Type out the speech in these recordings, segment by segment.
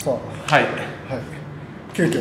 さあ、 はい、 はい、急遽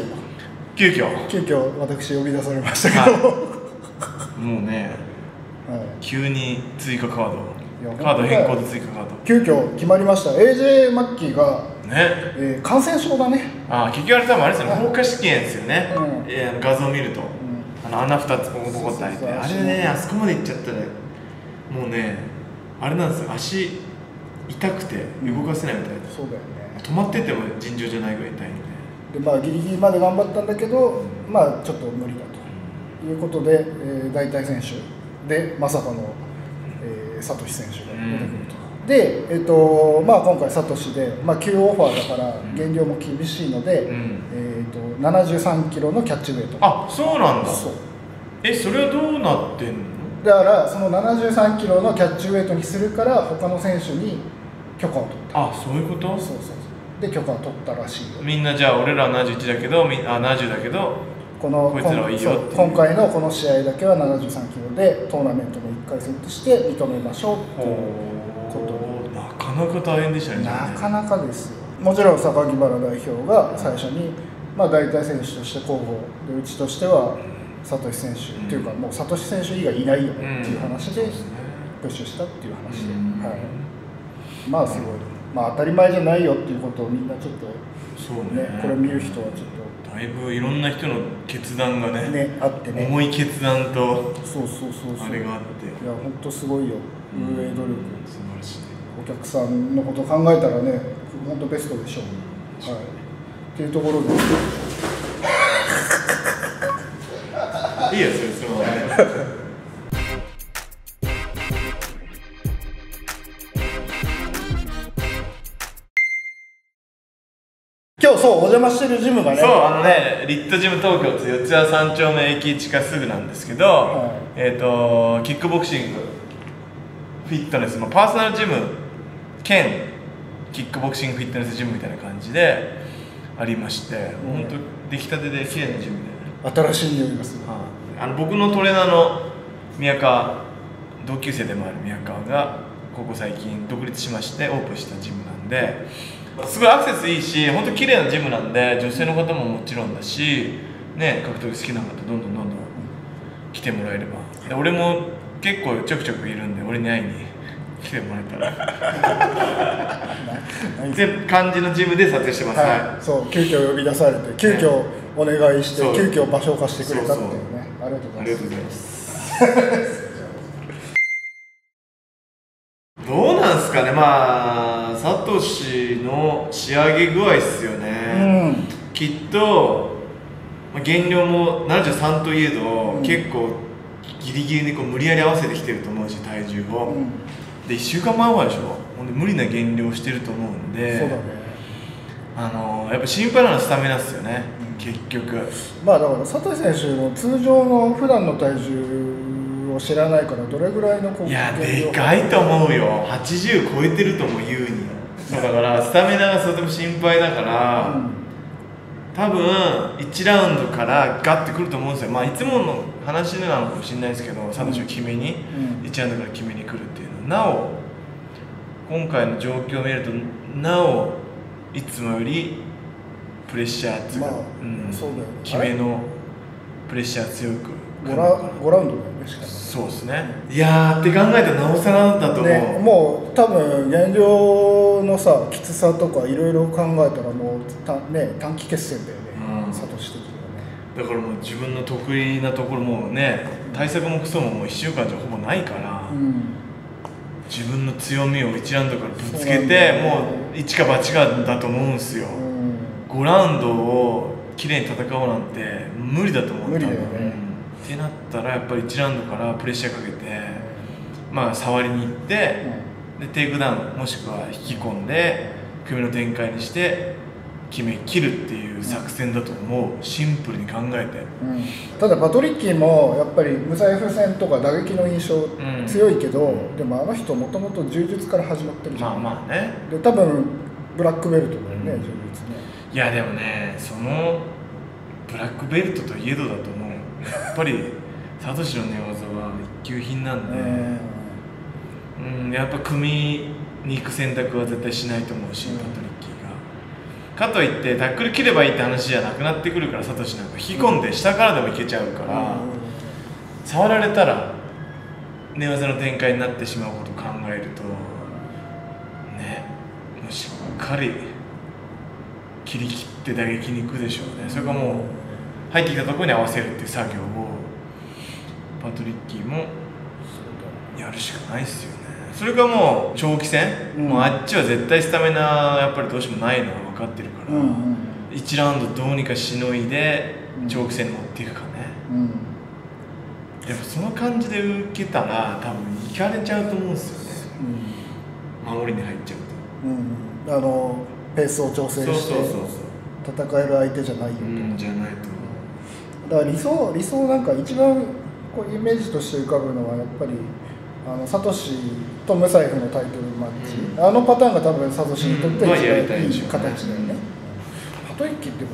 私呼び出されましたけど、 もうね、 はい、 急に追加カード変更で追加カード急遽決まりました。 AJ マッキーがね、 感染症だね。 結局あれ多分あれですよね、放火試験ですよね、 うん、 画像を見ると、穴2つボコボコって開いて、あれね、あそこまで行っちゃったらもうね、あれなんですよ、足痛くて動かせないみたいで、 そうだよね。 止まってても尋常じゃないぐらい痛いんで、 でギリギリまで頑張ったんだけど、ちょっと無理だということで、代替選手でまさかの、サトシ選手が出てくると。で、今回サトシで、急オファーだから減量も厳しいので、73キロのキャッチウェイト。 あ、そうなんだ。 そう。 それはどうなってんの？ だからその73キロのキャッチウェイトにするから他の選手に許可を取った。 あ、そういうこと？ そうで許可を取ったらしいよ。 みんなじゃあ俺らは71だけど、70だけどこいつらはいいよっていう。 今回のこの試合だけは73キロでトーナメントの1回戦として認めましょうっていうこと。 なかなか大変でしたね。 なかなかですよ。もちろん榊原代表が最初に、代替選手として候補で、うちとしてはサトシ選手っていうか、もうサトシ選手以外いないよねっていう話でプッシュしたっていう話で、はい、すごい、当たり前じゃないよっていうことをみんなちょっとそうね、 これ見る人はちょっとだいぶいろんな人の決断がねあってね、 重い決断とそうあれがあって、 いや本当すごいよ、運営努力、 素晴らしい。 お客さんのことを考えたらね、本当ベストでしょう、はい、っていうところでいいやつそのままね。 今日お邪魔してるジムがね、 そうリットジム東京って四谷三丁目駅地下すぐなんですけど、キックボクシングフィットネスのパーソナルジム兼キックボクシングフィットネスジムみたいな感じでありまして、本当出来たてで綺麗なジムで、 新しい匂いがする。 僕のトレーナーの宮川、同級生でもある宮川がここ最近独立しましてオープンしたジムなんで、すごいアクセスいいし、本当綺麗なジムなんで、女性の方ももちろんだし、ね、格闘技好きな方どんどん来てもらえれば。で俺も結構ちょくちょくいるんで、俺に会いに来てもらえたらって感じのジムで撮影してます。 はい、そう、急遽呼び出されて、急遽お願いして、急遽場所を貸してくれたっていうね。ありがとうございます。 どうなんすかね、サトシの仕上げ具合っすよね、きっと減量も73といえど、結構ギリギリに無理やり合わせてきてると思うし、体重を、で1週間前はでしょ、ほんで無理な減量してると思うんで、 そうだね、 やっぱ心配なのはスタミナっすよね、結局。 だからサトシ選手の通常の普段の体重を知らないから、どれぐらいのいやでかいと思うよ、80超えてると思う、優に。だからスタミナがとても心配だから、多分1ラウンドからガッてくると思うんですよ。いつもの話なのかもしれないですけど、サトシを決めに、1ラウンドから決めに来るっていうのは、なお今回の状況を見ると、なおいつもよりプレッシャーっていうか、決めのプレッシャー強く 5ラウンドだよね、しかも。 そうですね。いやーって考えたらなおさらだと思う、 ね、もう多分減量のきつさとかいろいろ考えたらもう短期決戦だよね、サトシ的にはね。 だからもう自分の得意なところもね、対策もクソももう1週間じゃほぼないから、自分の強みを1ラウンドからぶつけて、もう一か八かだと思うんですよ、5ラウンドをきれいに戦おうなんて無理だと思う。 無理だよね、 ってなったらやっぱり1ラウンドからプレッシャーかけて、触りに行って、でテイクダウンもしくは引き込んで組の展開にして決め切るっていう作戦だと思う、シンプルに考えて、 ただパトリッキーもやっぱり無財布戦とか打撃の印象強いけど、でもあの人もともと柔術から始まってるじゃん。 ね、 で多分ブラックベルトだよね、柔術ね。 いやでもね、そのブラックベルトといえどだと思う。やっぱりサトシの寝技は一級品なんで、やっぱ組に行く選択は絶対しないと思うし、パトリッキーが。 かといってタックル切ればいいって話じゃなくなってくるから、サトシなんか引き込んで下からでもいけちゃうから、触られたら寝技の展開になってしまうことを考えるとね、もうしっかり切り切って打撃に行くでしょうね。それがもう入ってきたところに合わせるっていう作業をパトリッキーもやるしかないですよね。それがもう長期戦、もうあっちは絶対スタミナやっぱりどうしてもないのは分かってるから、1ラウンドどうにかしのいで長期戦に持っていくかね。やっぱその感じで受けたら多分いかれちゃうと思うんですよね、守りに入っちゃうと、 ペースを調整して戦える相手じゃないよと、 じゃないと。 だから理想なんか一番こうイメージとして浮かぶのはやっぱりサトシとムサイフのタイトルマッチ、あのパターンが多分サトシにとって一番いい形だよね。パトリッキーって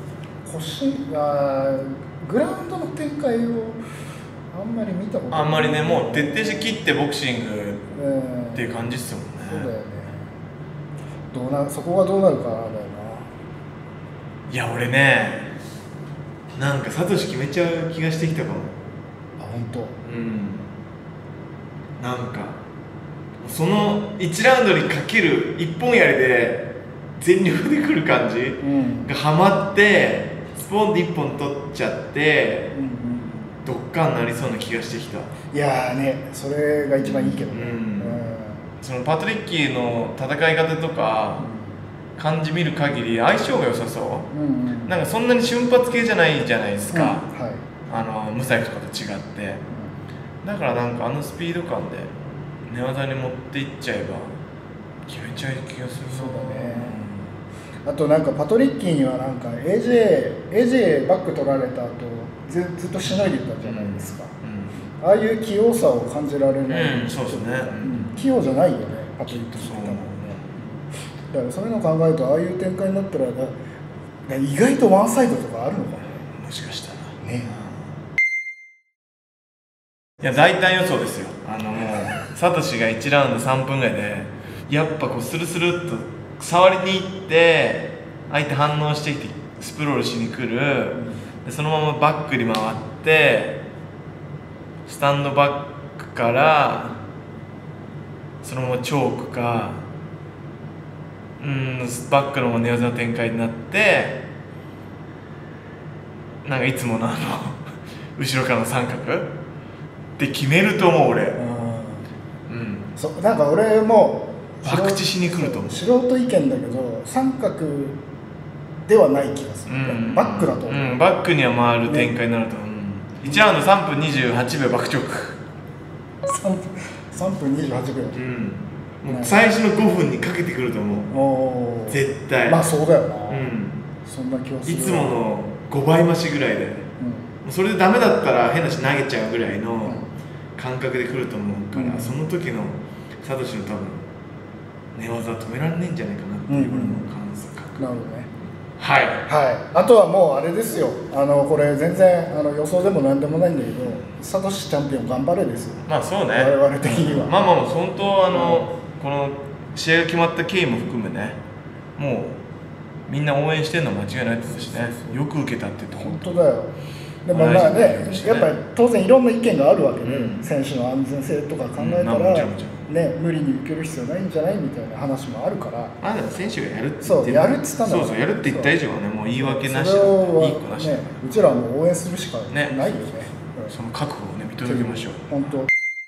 グラウンドの展開をあんまり見たことない。 あんまりね、もう徹底して切ってボクシングっていう感じっすもんね。 そうだよね。そこがどうなるかだよな。 いや俺ね、なんかサトシ決めちゃう気がしてきたかも。 あ、本当。 なんかその1ラウンドにかける1本やりで全力でくる感じがハマって、スポンで1本取っちゃって、どっかになりそうな気がしてきた。 いやーね、それが一番いいけどね。 そのパトリッキーの戦い方とか感じ見る限り相性が良さそう、なんかそんなに瞬発系じゃないじゃないですか、ムサイフとかと違って、だからなんかスピード感で寝技に持っていっちゃえば決めちゃう気がする。 そうだね。あとなんかパトリッキーにはなんか AJ バック取られた後ずっとしのいでたじゃないですか、ああいう器用さを感じられない、 そうですね、 器用じゃないよねパトリッキーって多分ね。だからそういうのを考えるとああいう展開になったら意外とワンサイドとかあるのかな、 もしかしたらね。 いや大胆予想ですよ。もうサトシが1ラウンド3分ぐらいでやっぱこうスルスルっと触りに行って相手反応してきてスプロールしに来る、でそのままバックに回ってスタンドバックからそのままチョークかバックのまま寝技の展開になって、なんかいつもの後ろからの三角って決めると思う俺。 なんか俺も博打しに来ると思う。 素人意見だけど三角ではない気がする、バックだと思う、 バックには回る展開になると思う、1ラウンド3分28秒バックチョーク、 3分28秒、 もう最初の5分にかけてくると思う、絶対。 まあそうだよな、そんな気はする。 いつもの5倍増しぐらいで、それでダメだったら変なし投げちゃうぐらいの感覚でくると思うから、その時のサトシの多分寝技は止められないんじゃないかなっていう俺の感覚。 なるほどね。 はい、 あとはもうあれですよ、これ全然予想でもなんでもないんだけど、サトシチャンピオン頑張れですよ。 まあそうね、 我々的には。 まあ本当この試合が決まった経緯も含めね、もうみんな応援してるのは間違いないですしね、よく受けたって言って本当だよ。でもまあね、やっぱり当然いろんな意見があるわけで、選手の安全性とか考えたら、無理に受ける必要ないんじゃないみたいな話もあるから、 まだ選手がやるって言って、やるって言ったんだから、 やるって言った以上はね、もう言い訳なし、 それをいい子なし、 うちらはもう応援するしかないよね。 その覚悟をね見届けましょう。 本当。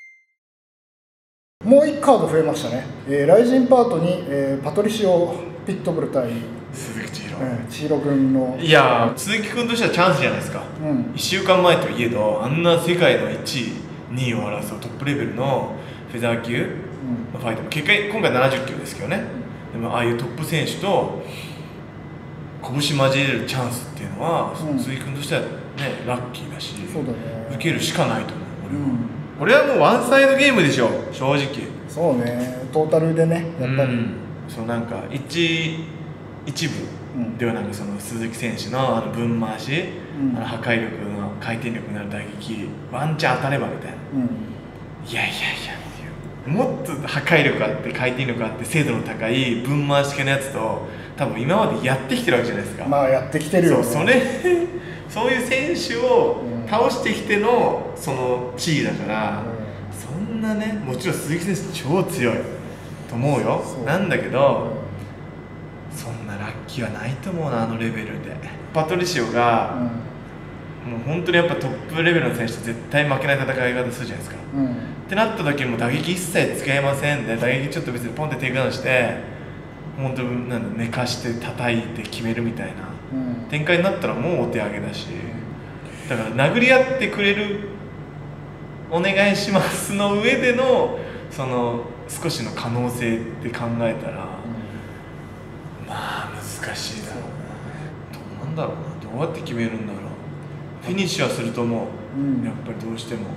もう1カード増えましたね。ライジンパートに、パトリシオ・ピットブル対鈴木千尋、 千尋君の。 いや鈴木君としてはチャンスじゃないですか、1週間前といえどあんな世界の1位2位を争うトップレベルのフェザー級のファイトも結果今回70キロですけどね、でもああいうトップ選手と拳交えれるチャンスっていうのは、鈴木君としてはねラッキーだし、 そうだね、 受けるしかないと思う。俺はもうワンサイドゲームでしょ正直。そうね、トータルでねやっぱり、 そうなんか一部ではなんかその鈴木選手の分回し、破壊力の回転力になる打撃ワンチャン当たればみたいな、いやもっと破壊力あって回転力あって精度の高い分回し系のやつと多分今までやってきてるわけじゃないですか。 まあやってきてるよね。 そういう選手を倒してきてのその地位だから、そんなね、もちろん鈴木選手超強いと思うよ。なんだけど、そんなラッキーはないと思うな、あのレベルで。パトリシオが、もう本当にやっぱトップレベルの選手と絶対負けない戦い方するじゃないですか。ってなった時にも打撃一切使えませんで、打撃ちょっと別にポンってテイクダウンして本当なんだ寝かして叩いて決めるみたいな展開になったらもうお手上げだし、だから殴り合ってくれるお願いしますの上でのその少しの可能性って考えたら、まあ難しいだろうな。どうなんだろうな、どうやって決めるんだろう。フィニッシュはすると思う、やっぱりどうしても。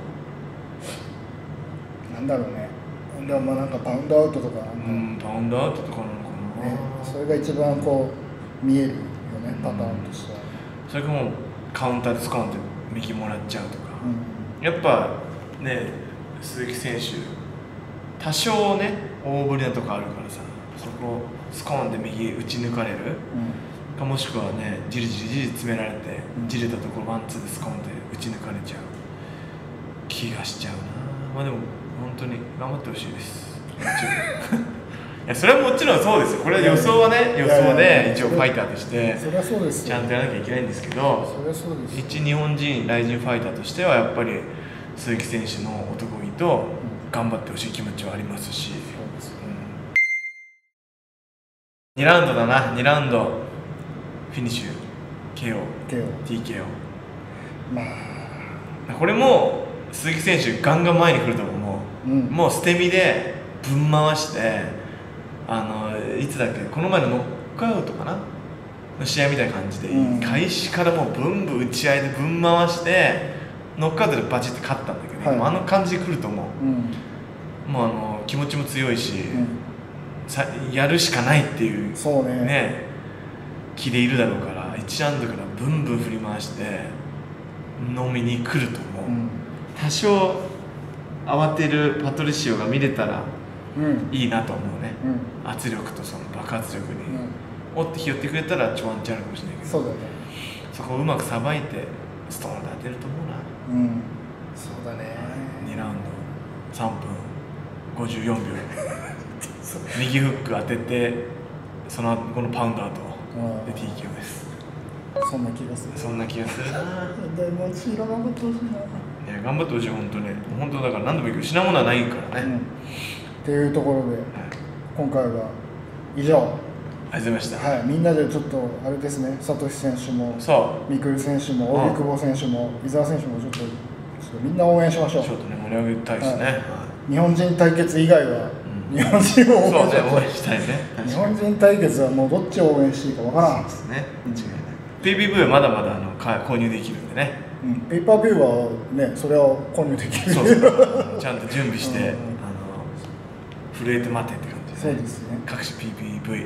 なんだろうね。でもまあなんかパウンドアウトとかパウンドアウトとかなのかな、 それが一番こう見えるよね、パターンとしては。 それかもうカウンターでスコーンって右もらっちゃうとか、やっぱね、鈴木選手多少ね大振りなとこあるからさ、そこスコーンで右打ち抜かれる、かもしくはねじりじり詰められて、じれたところワンツーでスコーンで打ち抜かれちゃう気がしちゃうな。まあでも本当に頑張ってほしいですいやそれはもちろんそうですよ。これは予想はね、予想で一応ファイターとしてちゃんとやらなきゃいけないんですけど、一日本人ライジンファイターとしてはやっぱり鈴木選手の男気と頑張ってほしい気持ちはありますし、2ラウンドだな。2ラウンドフィニッシュ KO、TKO。 まあこれも鈴木選手ガンガン前に来ると思う。もう捨て身でぶん回して、いつだっけ、この前のノックアウトかなの試合みたいな感じで、開始からもうブンブン打ち合いでぶん回してノックアウトでバチって勝ったんだけど、あの感じで来ると思う。もう気持ちも強いし、やるしかないっていうね気でいるだろうから、1ラウンドからブンブン振り回して飲みに来ると思う。多少慌てるパトリシオが見れたらいいなと思うね。圧力とその爆発力におって拾ってくれたらワンチャンあるかもしれないけど、そこをうまくさばいてストーンで当てると思うな。 そうだね。 2ラウンド3分54秒右フック当てて、その後このパウンドアウトで TKO です。 そんな気がする。 そんな気がするな。 でもチーラ頑張ってほしいな。 いや頑張ってほしい、本当に。本当だから何でもいいけど失うものはないからね。 っていうところで、今回は以上。 ありがとうございました。 みんなでちょっとあれですね、サトシ選手もミクル選手も荻久保選手も伊沢選手もちょっとみんな応援しましょう。 ちょっとね盛り上げたいですね。 日本人対決以外は日本人を応援したいね。 日本人対決はもうどっちを応援していいかわからん。 そうですね。間違いない。PPV はまだまだ購入できるんでね。 ペーパービューはね、それを購入できる。 ちゃんと準備して震えて待てって感じで。 そうですね。 各種 PPV。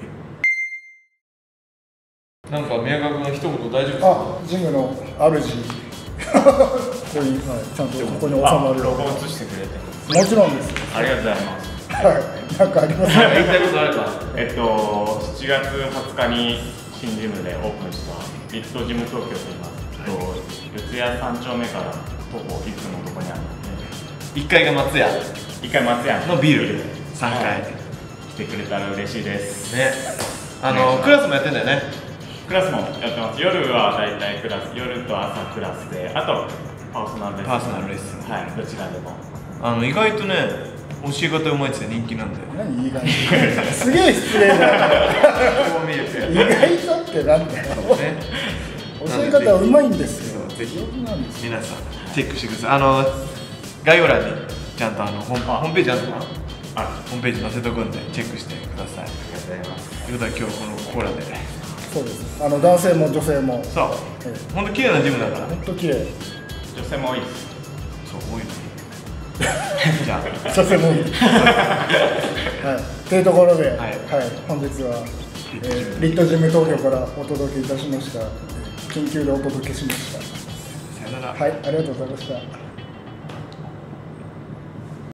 なんか宮川君の一言大丈夫ですか？ ジムの主ここにちゃんとここに収まる。 ロゴ映してくれてもちろんです。 ありがとうございます。 なんかありますか？ 言いたいことあれば。 7月20日に新ジムでオープンしたリットジム東京と言います。四谷3丁目から徒歩1分のところにあるので、 1階が松屋、 1階松屋のビル3階、 来てくれたら嬉しいですね。クラスもやってんだよね。 クラスもやってます。夜はだいたいクラス、夜と朝クラスで、あとパーソナルレッスン、はい、どちらでも。 意外とね、教え方うまいって人気なんだよ。 何意外とすげえ失礼だよこう見えて意外とってなんだよ、教え方うまいんですよ。 ぜひ皆さんチェックしてください。概要欄にちゃんとホームページあるのかな。ホームページ載せとくんでチェックしてください。ありがとうございます。ということは今日このコーラで、 そうです。男性も女性も、 そう、本当綺麗なジムだから。 本当綺麗。 女性も多いです。 そう、多いの。じゃあ女性も多い。というところで、本日はリットジム東京からお届けいたしました。緊急でお届けしました。 さよなら。 はい、ありがとうございました。